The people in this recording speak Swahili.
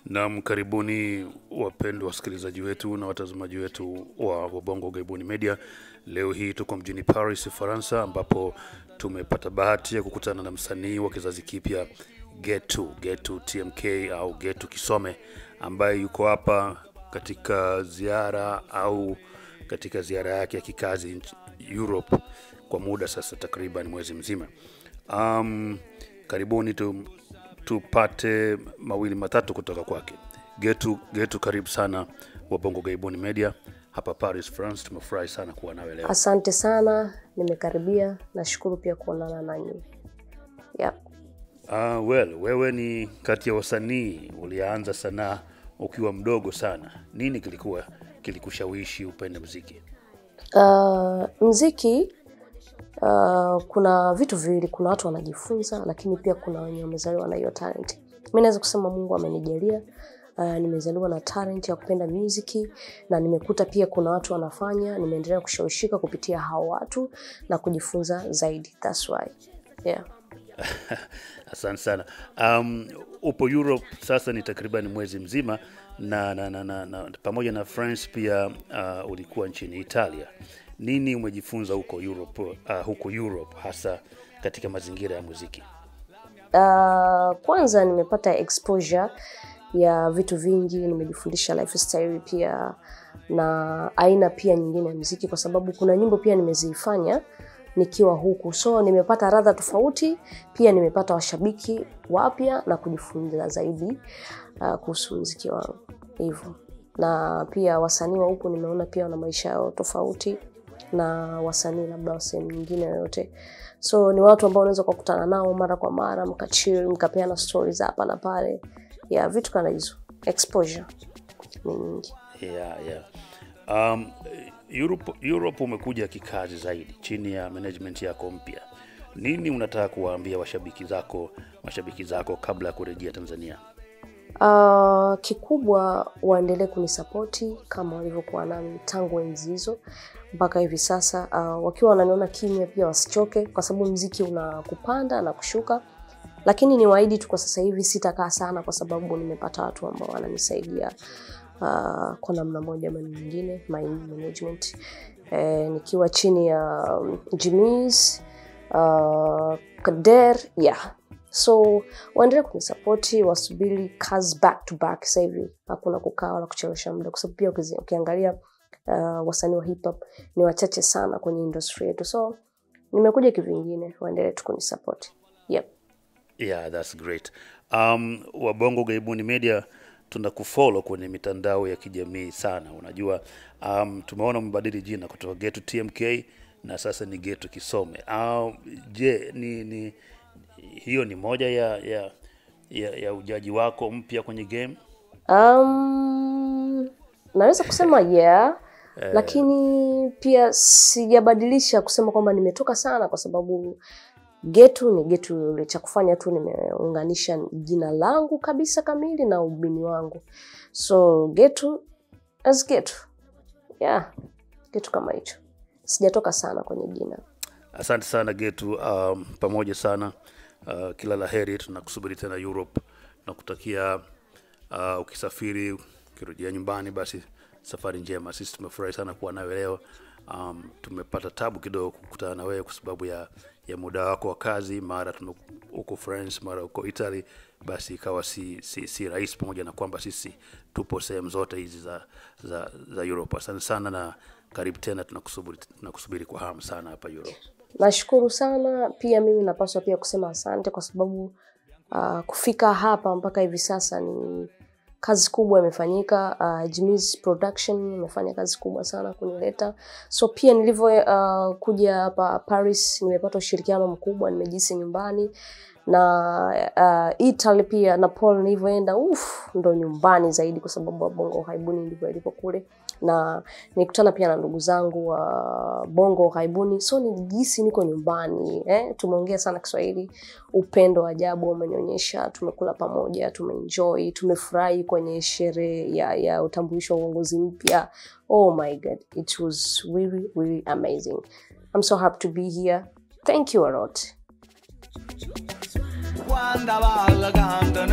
Naam, karibuni wapendwa wasikilizaji wetu na watazamaji wetu wa Bongo Gaibuni Media. Leo hii tuko mjini Paris France, ambapo tumepata bahati ya kukutana na msanii wa kizazi kipya Ge2 TMK au Ge2 Kisome, ambaye yuko hapa katika ziara yake ya kikazi Europe kwa muda sasa takriban mwezi mzima. Karibuni tupate mawili matatu kutoka kwake. Ge2, karibu sana wa Bongo Gaibuni Media hapa Paris France. Tumefurahi sana kuwa nawe leo. Asante sana, nimekaribia. Nashukuru pia kuonana nanyi. Wewe ni kati ya wasanii ulianza sanaa ukiwa mdogo sana. Nini kilikushawishi upende muziki? Muziki kuna vitu viwili, kuna watu wanajifunza, lakini pia kuna wenye wamezaliwa na hiyo talent. Mimi naweza kusema Mungu amenijalia, nimezaliwa na talent ya kupenda muziki, na nimekuta pia kuna watu wanafanya, nimeendelea kushawishika kupitia hao watu na kujifunza zaidi. That's why. Asante sana. Upo Europe sasa ni takriban mwezi mzima na pamoja na France pia ulikuwa nchini Italia. Nini umejifunza huko Europe hasa katika mazingira ya muziki? Kwanza nimepata exposure ya vitu vingi, nimejifundisha lifestyle pia na aina pia nyingine ya muziki, kwa sababu kuna nyimbo pia nimezifanya nikiwa huku. So nimepata ladha tofauti, pia nimepata washabiki wapya na kujifunza zaidi kuhusu muziki wangu hivyo. Na pia wasanii wa huku nimeona pia wana maisha yao tofauti na wasanii labda wa sehemu nyingine yote. So ni watu ambao unaweza kukutana nao mara kwa mara, mkachill, mkapeana stories hapa na pale. Vitu kana hizo. Exposure ni nyingi. Europe umekuja kikazi zaidi chini ya management yako mpya. Nini unataka kuwaambia mashabiki zako kabla ya kurejea Tanzania? Kikubwa waendelee kunisupporti kama walivyokuwa nami tangu enzi hizo mpaka hivi sasa. Wakiwa wananiona kimya pia wasichoke, kwa sababu muziki una kupanda na kushuka. Lakini niwaahidi tu kwa sasa hivi sitakaa sana, kwa sababu nimepata watu ambao wananisaidia kwa namna moja ama nyingine, my management. Nikiwa chini ya Jimmy's, Kader, So waendelee kunisupporti, wasubiri kazi back to back. Sasa hivi hakuna kukaa wala kuchelewesha muda, kwa sababu pia ukiangalia wasanii wa hip hop ni wachache sana kwenye industry yetu. So nimekuja kivingine, waendelee tu kunisupport. That's great. Wa Bongo Gaibuni Media tunakufollow kwenye mitandao ya kijamii sana. Unajua tumeona umebadili jina kutoka Ge2 TMK na sasa ni Ge2 Kisome. Je, ni hiyo ni moja ya ujaji wako mpya kwenye game? Naweza kusema lakini pia sijabadilisha kusema kwamba nimetoka sana, kwa sababu Ge2 ni Ge2. Cha kufanya tu nimeunganisha jina langu kabisa kamili na ubini wangu. So Ge2 as Ge2. Ge2 kama hicho. Sijatoka sana kwenye jina. Asante sana Ge2, pamoja sana. Kila laheri, tunakusubiri tena Europe. Nakutakia ukisafiri ukirejea nyumbani basi safari njema. Sisi tumefurahi sana kuwa nawe leo. Tumepata tabu kidogo kukutana na wewe kwa sababu ya muda wako wa kazi, mara uko France, mara uko Italy, basi ikawa si rahisi, pamoja na kwamba sisi tupo sehemu zote hizi za Europe. Asante sana na karibu tena, tunakusubiri kwa hamu sana hapa Europe. Nashukuru sana. Pia mimi napaswa pia kusema asante, kwa sababu kufika hapa mpaka hivi sasa ni kazi kubwa imefanyika. Jimmy's production imefanya kazi kubwa sana kunileta. So pia nilivyo kuja hapa Paris nimepata ushirikiano mkubwa, nimejisi nyumbani. Na Italy pia na Paul nilivyoenda ndo nyumbani zaidi, kwa sababu Bongo Gaibuni ndivyo ilipo kule. Na nikutana pia na ndugu zangu wa Bongo Gaibuni, so nijisi niko nyumbani. Tumeongea sana Kiswahili, upendo ajabu umenionyesha, tumekula pamoja, tumeenjoy, tumefurahi kwenye sherehe ya utambulisho wa uongozi mpya. Oh my God, it was really really amazing. I'm so happy to be here. Thank you a lot.